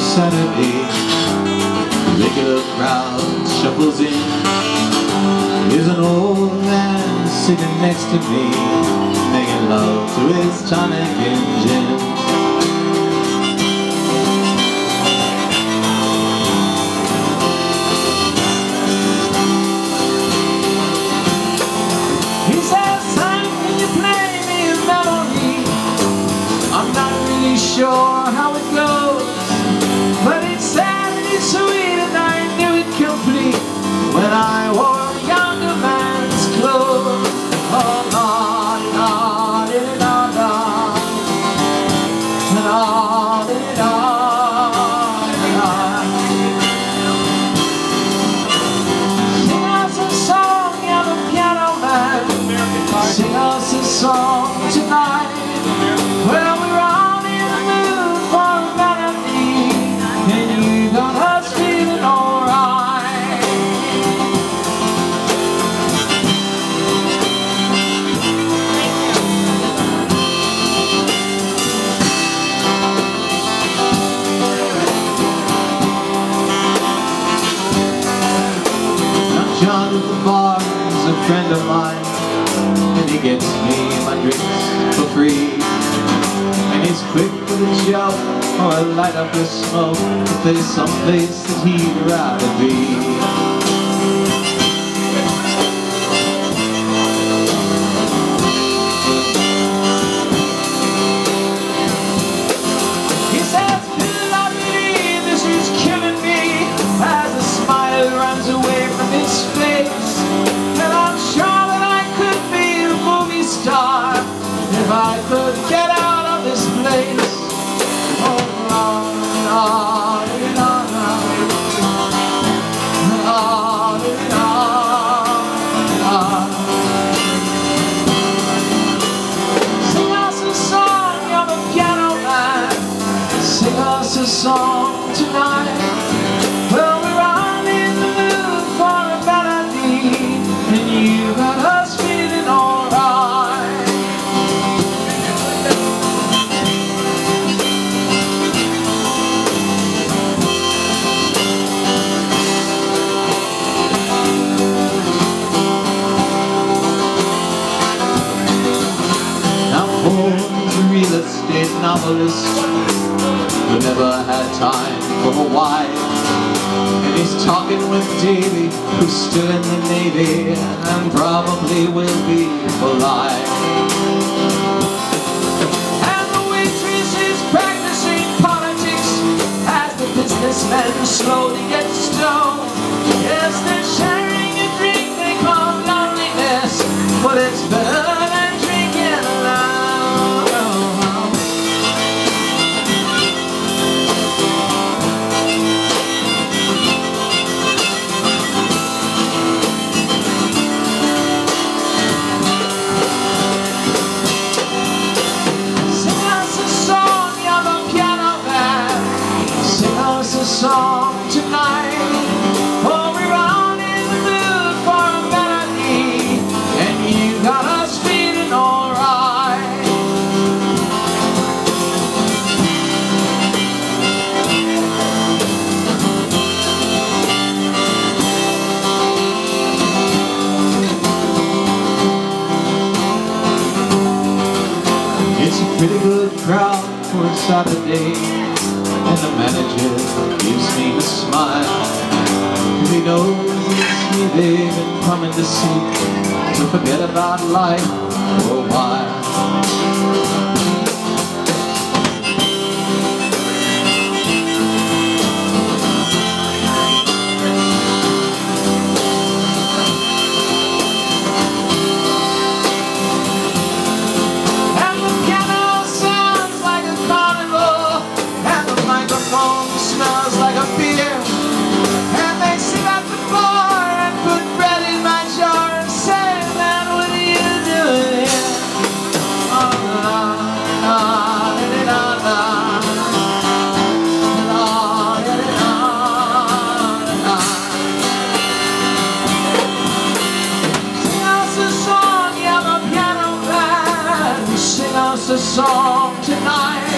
Saturday. Regular crowd shuffles in. There's an old man sitting next to me, making love to his tonic and gin. He says, "Son, can you play me a melody? I'm not really sure how it goes, but it's sad and it's sweet, and I knew it complete when I wore a younger man's clothes." Oh, la, la, la, la, la, la, la, la. Sing us a song, you're the piano man. Sing us a song tonight. Well, we're all in the mood for a melody, and you got us feeling alright. Now John at the bar is a friend of mine, and he gets me my drinks for free. And he's quick with a joke or a light up the smoke if there's someplace that he'd rather be. He says, "Lovely, this is killing me," as a smile runs away from his face. And I'm sure that I could be a movie star if I could get out of this place. Oh, la, la, la, la, la, la, la. Sing us a song, you're the piano man. Sing us a song tonight. Well, we're all in the mood for a melody, and you got us feeling alright. Now Paul's a real estate novelist who never had time for a wife, and he's talking with Davy, who's still in the Navy and probably will be for life. And the waitress is practicing politics as the businessmen slowly get stoned. Yes, they're sharing a drink they call loneliness, but it's better than drinking alone. Song tonight. Oh, we're all in the mood for a melody, and you got us feeling alright. It's a pretty good crowd for a Saturday, and the manager gives me a smile, 'cause he knows it's me they've been coming to see, to forget about life for a while. And the piano sounds like a carnival, and the microphone smells like a beer, and they sit at the bar and put bread in my jar and say, "Man, what are you doing here?" Oh, la, la, la, la, la, la, la. Sing us a song, you're the piano man. Sing us a song tonight.